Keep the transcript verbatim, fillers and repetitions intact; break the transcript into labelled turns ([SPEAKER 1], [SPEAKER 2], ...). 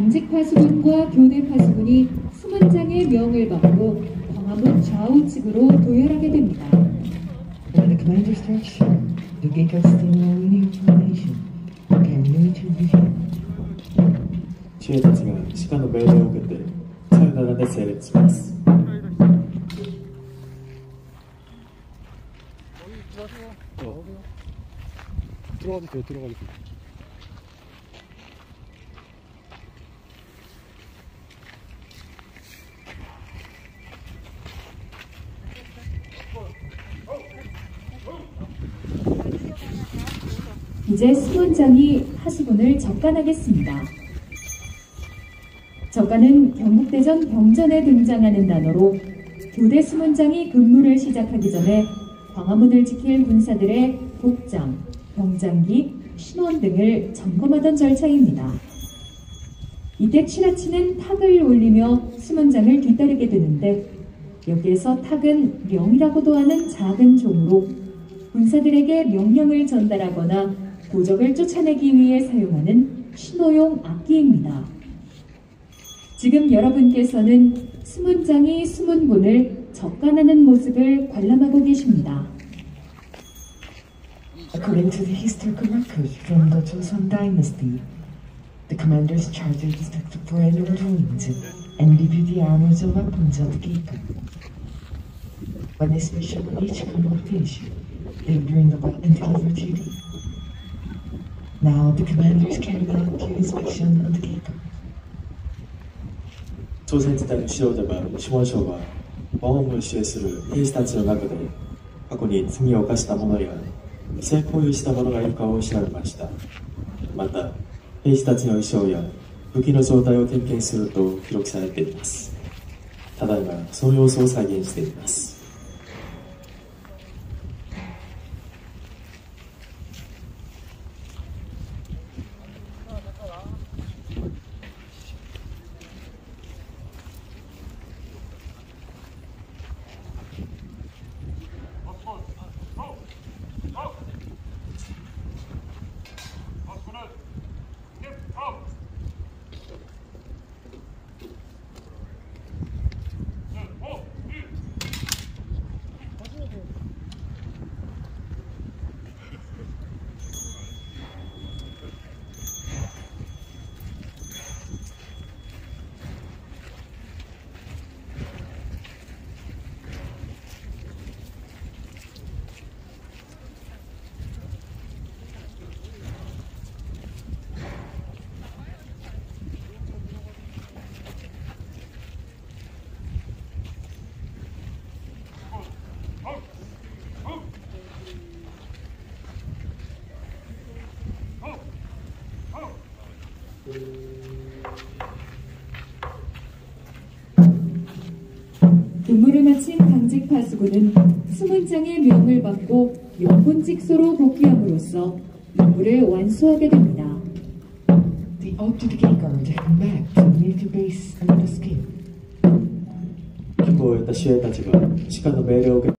[SPEAKER 1] 당직 파수꾼과 교대 파수꾼이 수문장의 명을 받고 광화문 좌우측으로 도열하게 됩니다.
[SPEAKER 2] When the commander starts shooting, the Gekkos still know any information. Can you to review?
[SPEAKER 3] 知恵たちが指揮の命令を受けてさよならで整列します。
[SPEAKER 4] 들어가도 돼요, 들어가도 돼요.
[SPEAKER 1] 이제 수문장이 하수군을 적간하겠습니다. 적간은 경국대전 병전에 등장하는 단어로 교대 수문장이 근무를 시작하기 전에 광화문을 지킬 군사들의 복장, 병장기, 신원 등을 점검하던 절차입니다. 이때 칠하치는 탁을 올리며 수문장을 뒤따르게 되는데 여기에서 탁은 명이라고도 하는 작은 종으로 군사들에게 명령을 전달하거나 도적을 쫓아내기 위해 사용하는 신호용 악기입니다. 지금 여러분께서는 수문장이 수문군을 적간하는 모습을 관람하고 계십니다.
[SPEAKER 2] According to the historical records from the Joseon Dynasty, the commanders charged the perennial ruins and reviewed the armors and weapons of the Gekkos. When they special each convocation, they bring the weapon delivered to you. Now the commanders carry out the inspection of the Gekkos.
[SPEAKER 3] 朝鮮時代の指導者シモン将は王を指定する兵士たちの中で過去に罪を犯した者や不正行為した者がいるかを調べました。また兵士たちの衣装や武器の状態を点検すると記録されています。ただいまその様子を再現しています。
[SPEAKER 1] 근무를 마친 당직 파수군은 수문장의 명을 받고 명분직소로 복귀함으로써 임무를 완수하게 됩니다.
[SPEAKER 2] The oath to the Gekkos to come back to the military base and escape.
[SPEAKER 3] 任務を終えた守衛たちが指揮の命令を受け